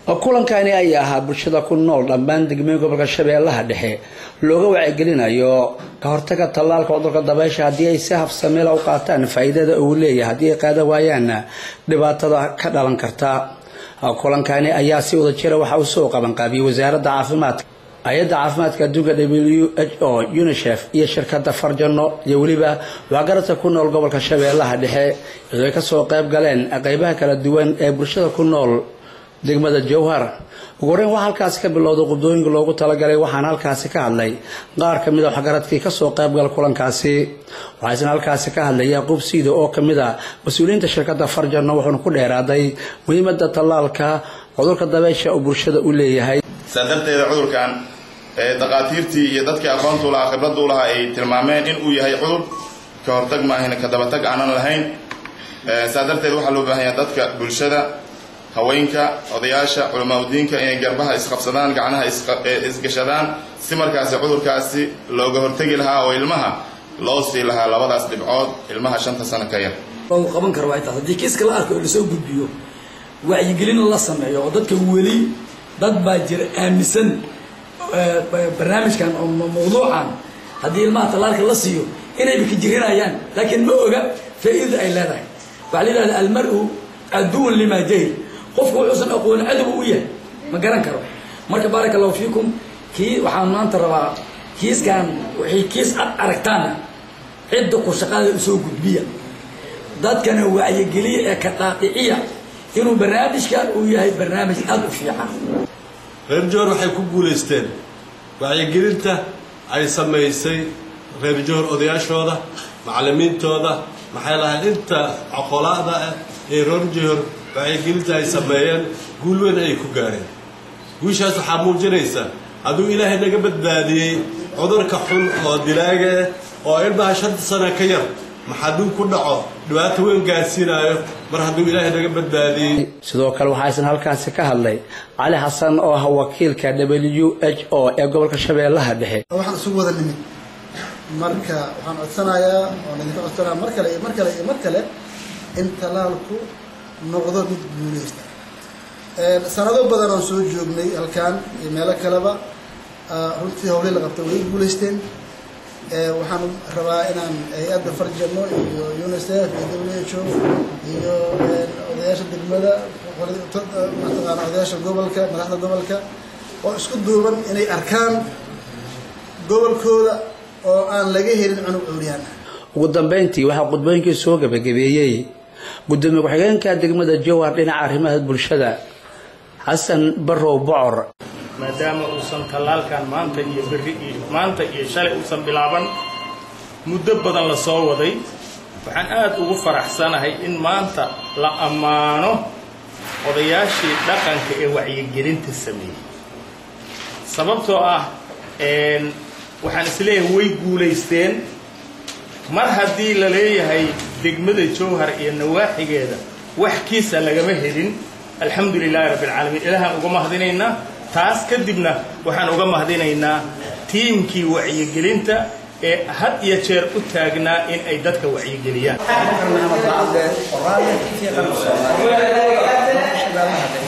kulankani ay ahaa bulshada ku nool dhammaan degmooyinka gobolka Shabeellaha Dhexe looga wacyigelinayo ka hortagga tallaalka cudurka dabaysha haddii ay si habsami leh u qaataan faa'iidada uu leeyahay haddii ay qaada waayaan dhibaatada ka dhalan karta. kulankani ayaa si wada jira waxa uu soo qaban qaabiyay wasaaradda caafimaadka hay'adda caafimaadka adduunka WHO UNICEF iyo shirkadda Farjano iyo waliba waagarta ku nool gobolka Shabeellaha Dhexe ay ka soo qayb galeen qaybaha kala duwan ee bulshada ku nool degmada Jowhar. ugu horeyn waxa halkaas ka bilowday qudooyinka loogu talagalay waxaan halkaas ka hadlay qaar kamid ah waxgaradkii ka soo qayb gal kulankaasi. waxaan halkaas ka hadlay Yaqub Siido oo kamid ah mas'uuliyiinta shirkadda Farjano wuxuu ku dheeraaday muhiimadda tallaalka cudurka dabaysha oo bulshada u leeyahay. sadarteeda cudurkan daqaatiirtii iyo dadkii aqoonta u lahaa khibrad u lahaa ay tilmaameen in uu yahay cudur ka hortag ma ahayn ka daba tag aanan lahayn. sadarteeda waxa loo baahan yahay dadka bulshada haweenka odayaasha culimada diinka inay garbaha isqabsadaan gacanaha isgashadaan si markaas cudurkaasi looga hortagi lahaa oo ilmaha loo sii lahaa labadaas dhibcood ilmaha 5 sano ka yar oo qaban karo ay tahay hadii kiiska la arko oo soo gudbiyo wacyigelin la sameeyo oo dadka weli dad baa jir aaminsan barnaamijkan oo mawduucan hadii ilmaha talaalka la siiyo inay ka jirinayaan laakiin ma oga faa'iido ay leedahay walidaa almar'u aduu lima jahil qofku wuxuu aqoon adabu u yahay ma garan karo marka barakallahu fiikum kii waxaan maanta rabaa kiiskan wixii kiis aragtaan cidda ku shaqada soo gudbiya dadkana wacyigeliye ee ka qaadiciya inuu barnaamijkan uu yahay barnaamij aad u fiican. reer Jowhar waxay ku guuleysteen wacyigelinta ay sameysay reer Jowhar odayaashooda macallimiintooda maxay lahayd inta aqoonada ee reer Jowhar wacyigelinta ay sameeyeen guul weyn ay ku gaareen. guushaas waxaa muujinaysa aduu Ilaahay naga badbaadiyay cudurka xun oo dilaaga oo ilmaha 5 sano ka yar maxaduu ku dhaco dhibaato weyn gaarsiinayo mar hadduu Ilaahay naga badbaadiyay. sidoo kale waxaan halkaas ka hadlay Ali Xasan oo ah wakiilka WHO ee gobolka Shabeellaha Dhexe. waxaan soo wada nimid marka waxaan codsanayaa oo idinka codsanaa mar kale in talaalku noqdo mid guuleysta. sanado badan oo soo joognay halkaan iyo meelo kaleba runtii hawle la qabtay way guuleysteen. waxaan rabaa inaan hay'adda Farjano iyo UNICEF iyo WHO iyo odayaasha degmada odayaasha gobolka madaxda gobolka oo isku duuban inay arkaan gobolkooda oo aan laga helin cunug curyaan. ugu dambeyntii waxa qodbooyinkii soo gabagabeeyay gudoomiye ku-xigeenka degmada Jowhar dhinaca arrimaha bulshada Xasan Barrow Bocor maadaama uusan talaalkan maanta iyo shalay uusan bilaaban muddo badan la soo waday waxaan aad ugu faraxsanahay in maanta la ammaano odayaashii dhaqanka ee wacyigelinta sameeyay sababtoo ah waxaan isleeyahay way guuleysteen mar haddii la leeyahay degmada Jowhar iyo nawaaxigeeda wax kiisa lagama helin alxamdulilaahi rabbil caalamiin ilaahan uga mahadinaynaa. taas kadibna waxaan uga mahadinaynaa tiimkii wacyigelinta ee had iyo jeer u taagnaa in ay dadka wacyigeliyaan.